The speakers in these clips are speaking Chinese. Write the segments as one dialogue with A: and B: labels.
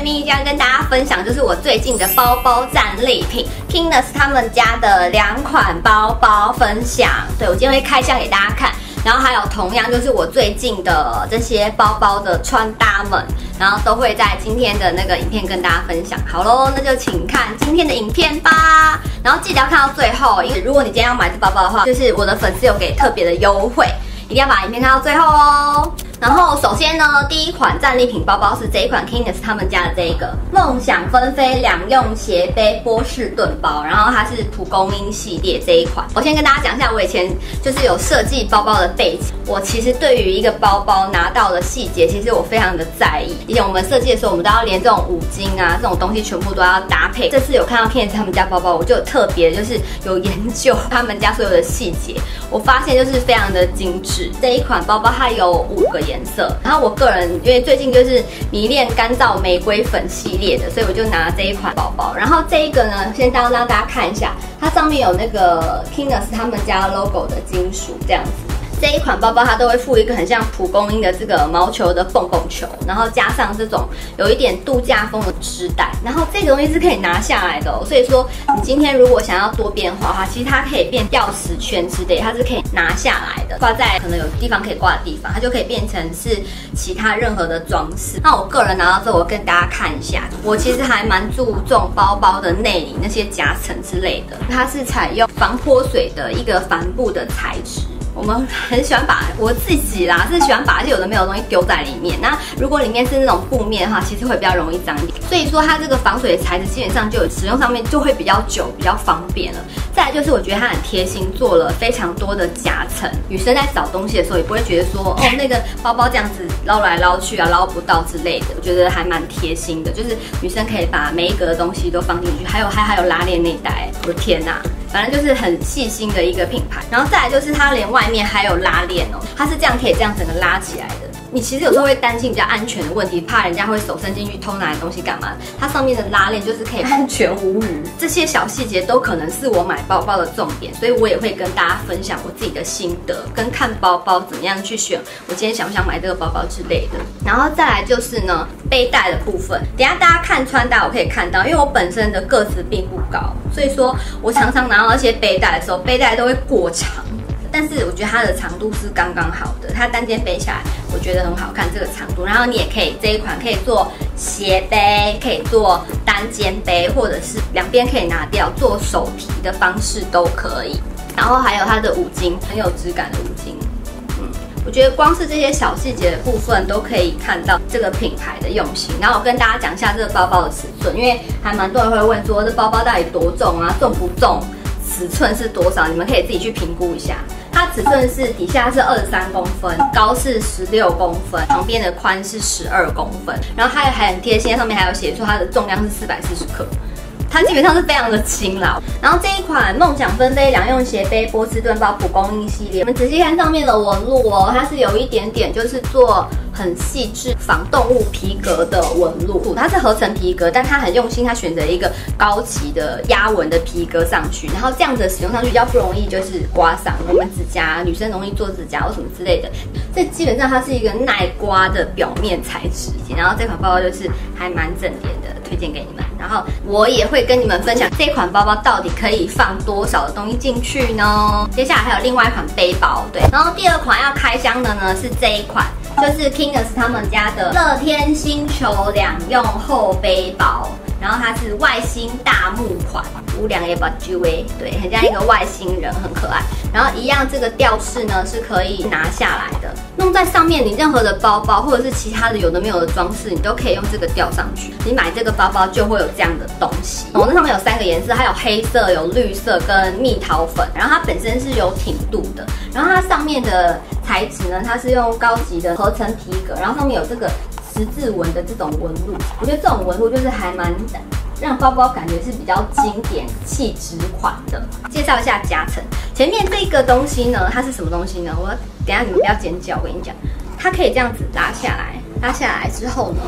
A: 咪将跟大家分享就是我最近的包包战利品 Kingnes 他们家的2款包包分享。对，我今天会开箱给大家看，然后还有同样就是我最近的这些包包的穿搭们，然后都会在今天的那个影片跟大家分享。好咯，那就请看今天的影片吧。然后记得要看到最后，因为如果你今天要买这包包的话，就是我的粉丝有给特别的优惠，一定要把影片看到最后哦。然后首先呢，第一款战利品包包是这一款 Kingnes 他们家的这一个梦想纷飞2用斜背波士顿包，然后它是蒲公英系列这一款。我先跟大家讲一下，我以前就是有设计包包的背景。我其实对于一个包包拿到的细节，其实我非常的在意。以前我们设计的时候，我们都要连这种五金啊这种东西全部都要搭配。这次有看到 Kingnes 他们家包包，我就有特别就是有研究他们家所有的细节，我发现就是非常的精致。这一款包包它有5个颜色，然后我个人因为最近就是迷恋干燥玫瑰粉系列的，所以我就拿这一款包包。然后这一个呢，先让大家看一下，它上面有那个 Kingnes 他们家 logo 的金属这样子。这一款包包它都会附一个很像蒲公英的这个毛球的蹦蹦球，然后加上这种有一点度假风的织带，然后这个东西是可以拿下来的哦。所以说你今天如果想要多变化的话，其实它可以变钥匙圈之类，它是可以拿下来的，挂在可能有地方可以挂的地方，它就可以变成是其他任何的装饰。那我个人拿到之后，我跟大家看一下，我其实还蛮注重包包的内里那些夹层之类的，它是采用防泼水的一个帆布的材质。我们很喜欢把我自己啦，是喜欢把一些有的没有的东西丢在里面。那如果里面是那种布面的话，其实会比较容易脏一点。所以说它这个防水的材质基本上就有使用上面就会比较久，比较方便了。再来就是我觉得它很贴心，做了非常多的夹层。女生在找东西的时候也不会觉得说哦那个包包这样子捞来捞去啊捞不到之类的，我觉得还蛮贴心的。就是女生可以把每一格的东西都放进去，还有拉链内袋，我的天哪！反正就是很细心的一个品牌，然后再来就是它连外面还有拉链哦，它是这样可以这样整个拉起来的。你其实有时候会担心比较安全的问题，怕人家会手伸进去偷拿你东西干嘛？它上面的拉链就是可以安全无虞。这些小细节都可能是我买包包的重点，所以我也会跟大家分享我自己的心得，跟看包包怎么样去选，我今天想不想买这个包包之类的。然后再来就是呢，背带的部分，等一下大家看穿搭我可以看到，因为我本身的个子并不高，所以说我常常拿到一些背带的时候，背带都会过长。但是我觉得它的长度是刚刚好的，它单肩背下来，我觉得很好看这个长度。然后你也可以这一款可以做斜背，可以做单肩背，或者是两边可以拿掉，做手提的方式都可以。然后还有它的五金，很有质感的五金。我觉得光是这些小细节的部分都可以看到这个品牌的用心。然后我跟大家讲一下这个包包的尺寸，因为还蛮多人会问说这包包到底多重啊，重不重？尺寸是多少？你们可以自己去评估一下。它尺寸是底下是23公分，高是16公分，旁边的宽是12公分。然后它还很贴心，上面还有写说它的重量是440克。它基本上是非常的轻啦。然后这一款梦想纷飞2用斜背波士顿包蒲公英系列，我们仔细看上面的纹路哦，它是有一点点就是做很细致仿动物皮革的纹路，它是合成皮革，但它很用心，它选择一个高级的压纹的皮革上去，然后这样子使用上去比较不容易就是刮伤我们指甲，女生容易做指甲或什么之类的。这基本上它是一个耐刮的表面材质，然后这款包包就是还蛮正点的，推荐给你们。然后我也会跟你们分享这款包包到底可以放多少的东西进去呢？接下来还有另外一款背包，对。然后第2款要开箱的呢是这一款，就是 Kingnes 他们家的乐天星球2用厚背包。然后它是外星大木款，无良也把 GV， 对，很像一个外星人，很可爱。然后一样，这个吊饰呢是可以拿下来的，弄在上面。你任何的包包或者是其他的有的没有的装饰，你都可以用这个吊上去。你买这个包包就会有这样的东西。哦，那上面有3个颜色，还有黑色、有绿色跟蜜桃粉。然后它本身是有挺度的，然后它上面的材质呢，它是用高级的合成皮革，然后上面有这个十字纹的这种纹路，我觉得这种纹路就是还蛮让包包感觉是比较经典气质款的。介绍一下夹层，前面这个东西呢，它是什么东西呢？我等一下你们不要尖叫，我跟你讲，它可以这样子拉下来，拉下来之后呢，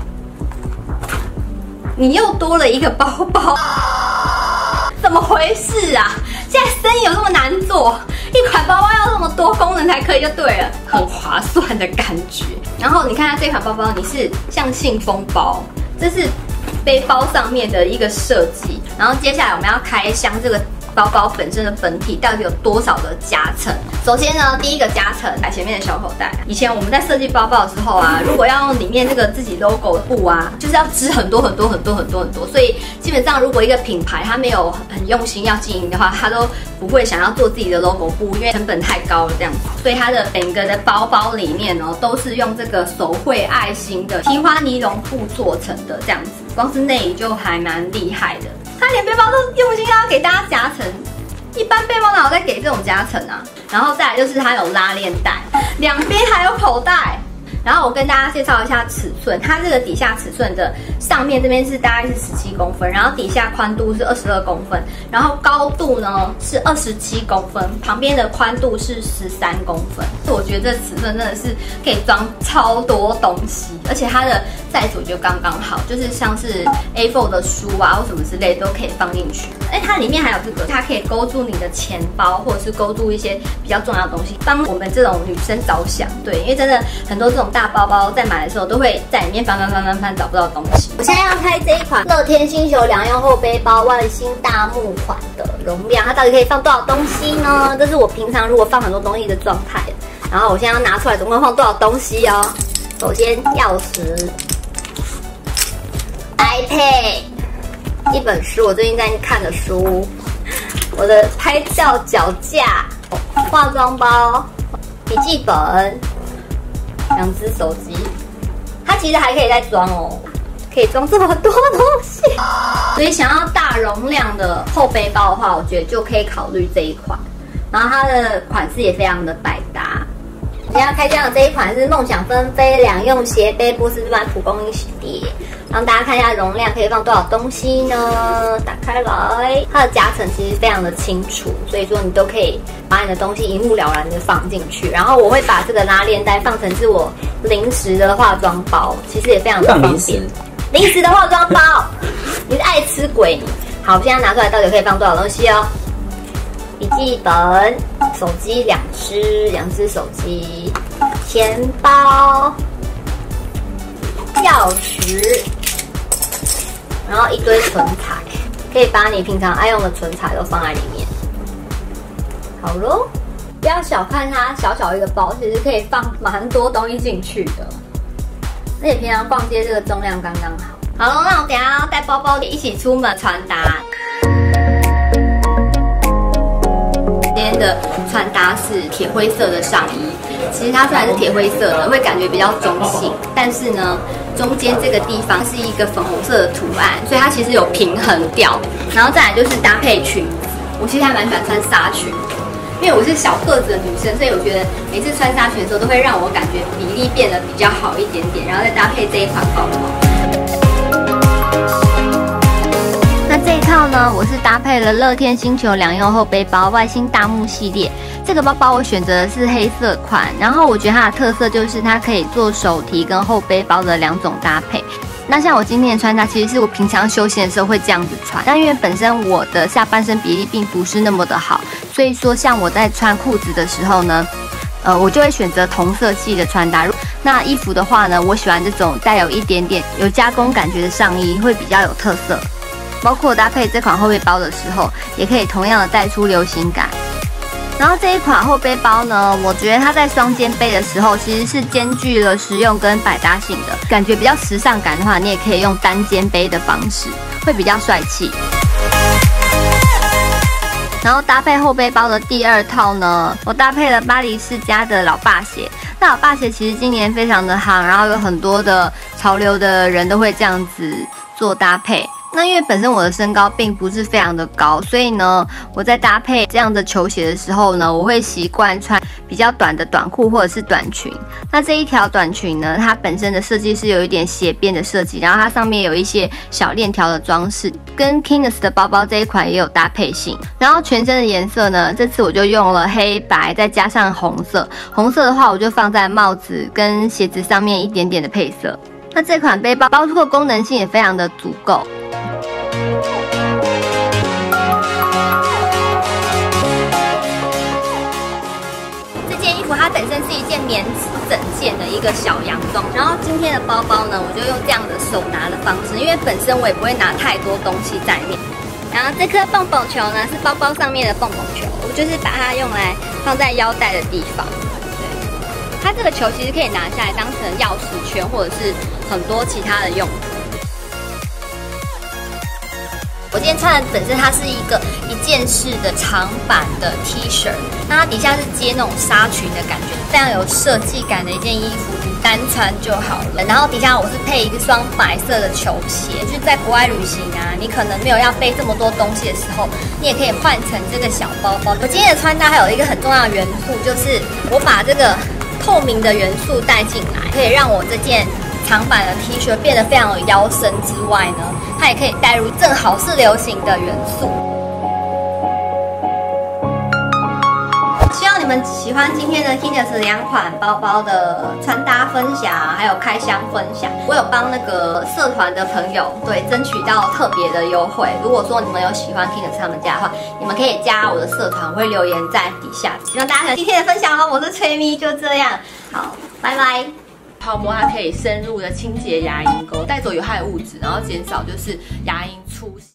A: 你又多了一个包包，怎么回事啊？现在生意有这么难做？一款包包要这么多功能才可以就对了，很划算的感觉。然后你看它这款包包，你是像信封包， 这是背包上面的一个设计。然后接下来我们要开箱这个包包本身的本体到底有多少的夹层。首先呢，第一个夹层在前面的小口袋。以前我们在设计包包的时候啊，如果要用里面这个自己 logo 的布啊，就是要织很多，所以基本上如果一个品牌它没有很用心要经营的话，它都不会想要做自己的 logo 布，因为成本太高了这样子。所以它的整个的包包里面呢，都是用这个手绘爱心的提花尼龙布做成的这样子，光是内里就还蛮厉害的。它连背包都用心要给大家夹层，一般背包哪有在给这种夹层啊？然后再来就是它有拉链带，两边还有口袋。然后我跟大家介绍一下尺寸，它这个底下尺寸的上面这边是大概是17公分，然后底下宽度是22公分，然后高度呢是27公分，旁边的宽度是13公分。我觉得这尺寸真的是可以装超多东西，而且它的袋子我觉得刚刚好，就是像是 A4 的书啊或什么之类都可以放进去。它里面还有这个，它可以勾住你的钱包，或者是勾住一些比较重要的东西，帮我们这种女生着想。对，因为真的很多这种大包包在买的时候都会在里面翻找不到东西。我现在要开这一款乐天星球2用后背包外星大木款的容量，它到底可以放多少东西呢？这是我平常如果放很多东西的状态。然后我现在要拿出来，总共放多少东西哦？首先钥匙、iPad、一本书，我最近在看的书，我的拍照脚架、化妆包、笔记本、2只手机，它其实还可以再装哦，可以装这么多东西。所以想要大容量的后背包的话，我觉得就可以考虑这一款。然后它的款式也非常的百搭。我现在开箱的这一款是梦想纷飞2用斜背波士顿蒲公英系列，让大家看一下容量可以放多少东西呢？打开来，它的夹层其实非常的清楚，所以说你都可以把你的东西一目了然的放进去。然后我会把这个拉链带放成是我临时的化妆包，其实也非常的方便。临时的化妆包，你是爱吃鬼你。好，我现在拿出来到底可以放多少东西哦？笔记本、手机2只手机、钱包、钥匙，然后一堆存彩，可以把你平常爱用的存彩都放在里面。好咯，不要小看它小小一个包，其实可以放蛮多东西进去的，而且平常逛街这个重量刚刚好。好咯，那我等一下要带包包一起出门穿搭。今天的穿搭是铁灰色的上衣，其实它虽然是铁灰色的，会感觉比较中性，但是呢，中间这个地方是一个粉红色的图案，所以它其实有平衡掉。然后再来就是搭配裙子，我其实还蛮喜欢穿纱裙，因为我是小个子的女生，所以我觉得每次穿纱裙的时候都会让我感觉比例变得比较好一点点，然后再搭配这一款包包。那这一套呢，我是搭配了乐天星球2用后背包外星大木系列。这个包包我选择的是黑色款，然后我觉得它的特色就是它可以做手提跟后背包的2种搭配。那像我今天的穿搭，其实是我平常休闲的时候会这样子穿，但因为本身我的下半身比例并不是那么的好，所以说像我在穿裤子的时候呢，我就会选择同色系的穿搭。那衣服的话呢，我喜欢这种带有一点点有加工感觉的上衣，会比较有特色。包括搭配这款后背包的时候，也可以同样的带出流行感。然后这一款后背包呢，我觉得它在双肩背的时候，其实是兼具了实用跟百搭性的。感觉比较时尚感的话，你也可以用单肩背的方式，会比较帅气。然后搭配后背包的第2套呢，我搭配了巴黎世家的老爸鞋。那老爸鞋其实今年非常的夯，然后有很多的潮流的人都会这样子做搭配。那因为本身我的身高并不是非常的高，所以呢，我在搭配这样的球鞋的时候呢，我会习惯穿比较短的短裤或者是短裙。那这一条短裙呢，它本身的设计是有一点斜边的设计，然后它上面有一些小链条的装饰，跟 King's 的包包这一款也有搭配性。然后全身的颜色呢，这次我就用了黑白，再加上红色。红色的话，我就放在帽子跟鞋子上面一点点的配色。那这款背包包括功能性也非常的足够。这件衣服它本身是一件棉质整件的一个小洋装。然后今天的包包呢，我就用这样的手拿的方式，因为本身我也不会拿太多东西在里面。然后这颗蹦蹦球呢，是包包上面的蹦蹦球，我就是把它用来放在腰带的地方。对，它这个球其实可以拿下来当成钥匙圈，或者是很多其他的用途。我今天穿的本身它是一件式的长版的 T 恤，那它底下是接那种纱裙的感觉，非常有设计感的一件衣服，你单穿就好了。然后底下我是配一双白色的球鞋，就是在国外旅行啊，你可能没有要背这么多东西的时候，你也可以换成这个小包包。我今天的穿搭还有一个很重要的元素，就是我把这个透明的元素带进来，可以让我这件长版的 T 恤变得非常有腰身之外呢，它也可以带入正好是流行的元素。希望你们喜欢今天的 Kines 2款包包的穿搭分享，还有开箱分享。我有帮那个社团的朋友争取到特别的优惠。如果说你们有喜欢 Kines 他们家的话，你们可以加我的社团，我会留言在底下。希望大家喜欢今天的分享哦。我是崔咪，就这样，好，拜拜。
B: 泡沫它可以深入的清洁牙龈沟，带走有害物质，然后减少就是牙龈出血。